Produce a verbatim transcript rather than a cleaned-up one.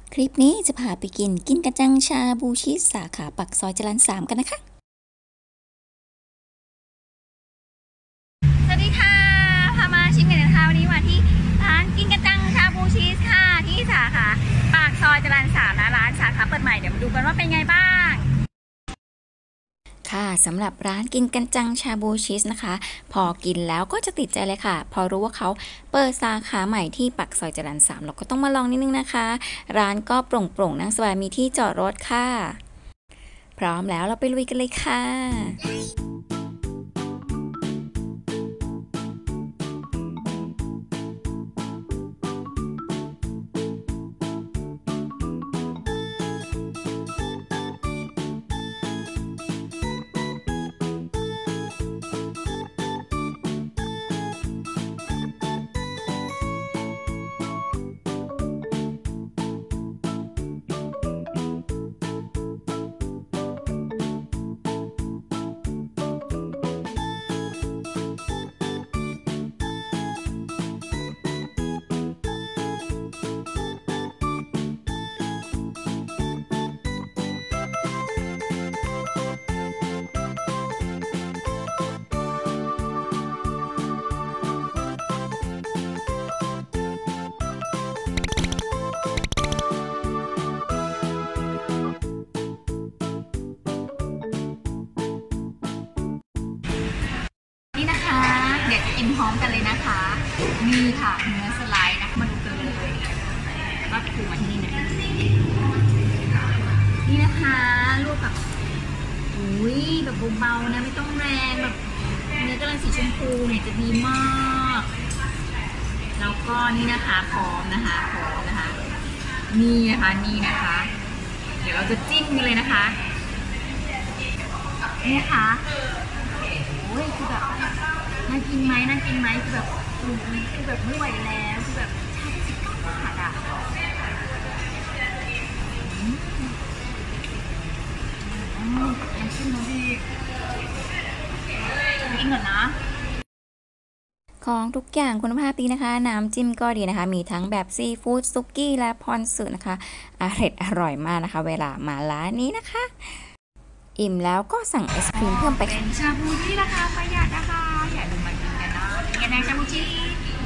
คลิปนี้จะพาไปกินกินกระจังชาบูชีสสาขาปักซอยจรัญสามกันนะคะสวัสดีค่ะพามาชิมกันนะคะวันนี้มาที่ร้านกินกระจังชาบูชีสค่ะที่สาขาปากซอยจรัญสามนะร้านสาขาเปิดใหม่เดี๋ยวมาดูกันว่าเป็นไงบ้างค่ะสำหรับร้านกินกันจังชาบูชีสนะคะพอกินแล้วก็จะติดใจเลยค่ะพอรู้ว่าเขาเปิดสาขาใหม่ที่ปักซอยจรัญสามเราก็ต้องมาลองนิดนึงนะคะร้านก็โปร่งๆนั่งสบายมีที่จอดรถค่ะพร้อมแล้วเราไปลุยกันเลยค่ะนี่นะคะเดี๋ยวจะกินพร้อมกันเลยนะคะมีค่ะเนื้อสไลด์นะมาดูกันเลยว่าถูกมาที่นี่เนี่ยนี่นะคะลวกแบบอุ้ยแบบเบาๆนะไม่ต้องแรงแบบเนื้อกำลังสีชมพูเนี่ยจะดีมากแล้วก็นี่นะคะพร้อมนะคะพร้อมนะคะนี่นะคะนี่นะคะเดี๋ยวเราจะจิ้มกันเลยนะคะนี่นะคะโอ้ยคือแบบน่ากินไหมน่ากินไหมคือแบบคือแบบไม่ไหวแล้วคือแบบชาที่สิบเก้าบาทอ่ะอืมน้ำจิ้มน้ำดีกินก่อนนะของทุกอย่างคุณภาพดีนะคะน้ำจิ้มก็ดีนะคะมีทั้งแบบซีฟู้ดซุกี้และพอนสึนะคะอร่อยอร่อยมากนะคะเวลามาร้านนี้นะคะอิ่มแล้วก็สั่งไอศครีมเพิ่มไปเป็นชาบูที่ราคาประหยัดนะคะอย่าลืมมากินกันนะกินกันในชาบูชี